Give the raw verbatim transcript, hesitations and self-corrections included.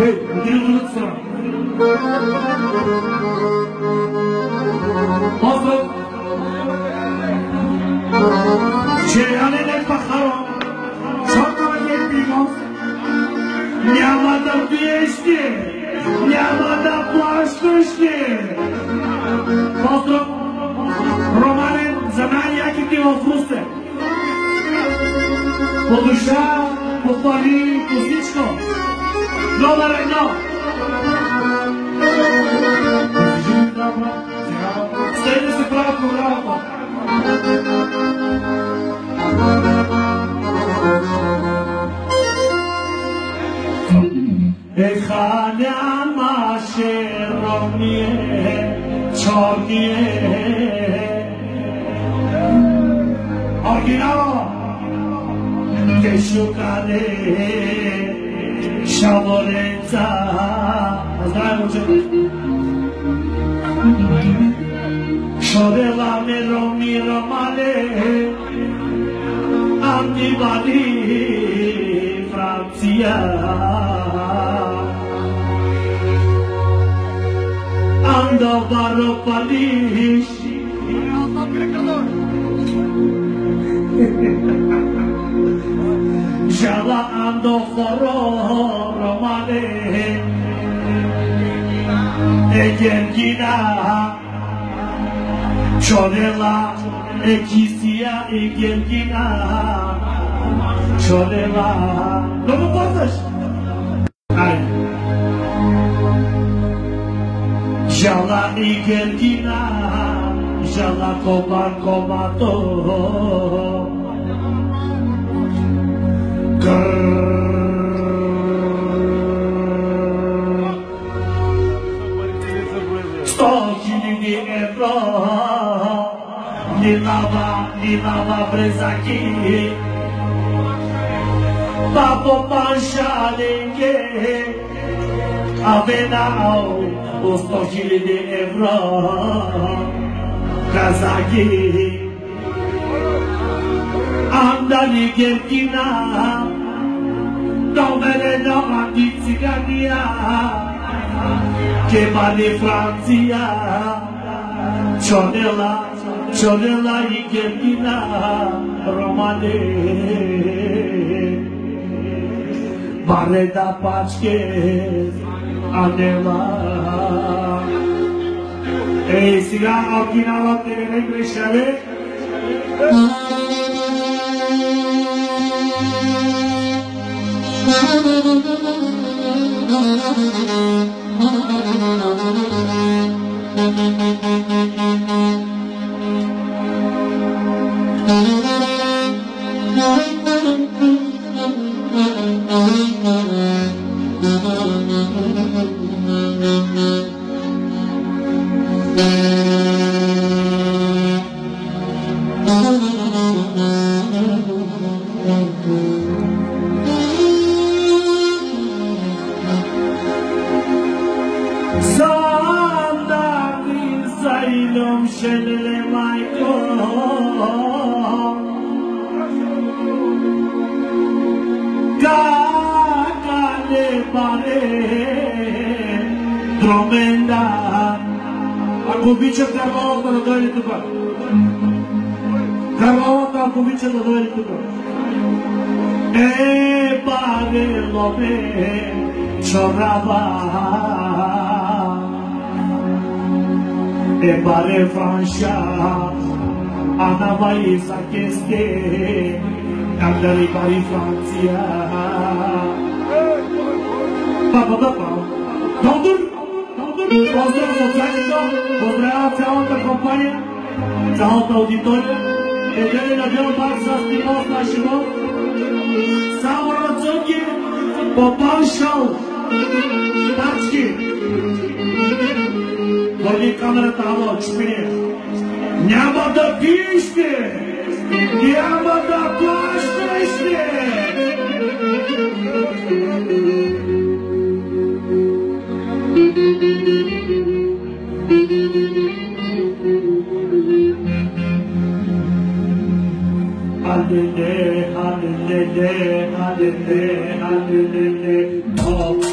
Hey, müdürü unutsun. Olsun. Şeyhanene bakalım. Sonra yetmiyoruz. Nyamada büyüştü. Nyamada bulaşmıştı. Olsun. Romanın zaman yakiti ofrusu. Podusza, pochwali Kosmiczko. Nowa ręka. Stajemy się prawo, prawo. Echania maszeromie, czornie. Oryginał. Che giocare sciamolenza Sorella mero miro male Antibali Francia Ando barro palish Jala ando foro romane Egergina Çorela Ekisia Egergina Çorela Ne mu podes? Ay Jala Egergina Jala koban komato Sto chili di euro Li lava, li lava presa aqui Papo pancha lenge Avenal O sto chili di euro Casa aqui Andali gergina Domene no andi zigania Che mani Francia Cionella Cionella i gergina Romane Mare da pačke Anela Ej, сега Окинава тебе не грешаве Zailom shenele maiko Gagale bare Dromenda Ако обича Карвалата да дойде тук. Карвалата, ако обича да дойде тук. Е, баре, лобе, чораба E pare Francia, Ana vai sa che andare pari Francia. Papa papa, dondur, dondur. Pozdrav socijalno, pozdrav całą kompanię, całą audytorię. Jeżeli na wielu bardzo zastanowił naszego, samo rodząki popatrzał, taczki. Дойди камерата, ало, чупи. Няма да пиеш ли? Няма да плащаш ли? Алеле, алеле, алеле, алеле, алеле.